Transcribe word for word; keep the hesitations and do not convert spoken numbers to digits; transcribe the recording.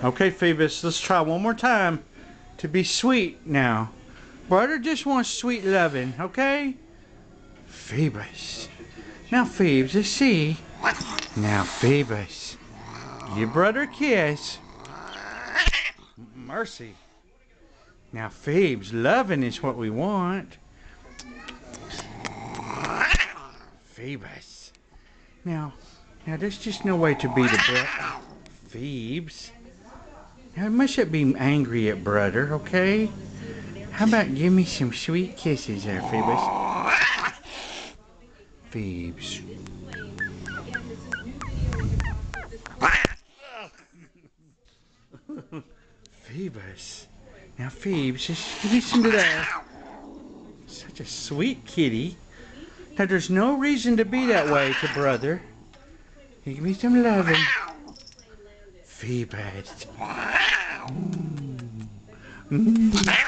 Okay, Phoebus, let's try one more time to be sweet now. Brother just wants sweet loving, okay? Phoebus. Now, Phoebus, let's see. Now, Phoebus. Give brother a kiss. Mercy. Now, Phoebus, loving is what we want. Phoebus. Now, now there's just no way to beat a brother. Phoebus. Now, mustn't be angry at brother, okay? How about give me some sweet kisses there, Phoebus? Phoebus. Phoebus. Now, Phoebus, just give me some of that. Such a sweet kitty. Now, there's no reason to be that way to brother. Give me some loving. Phoebus. Mm. Mm.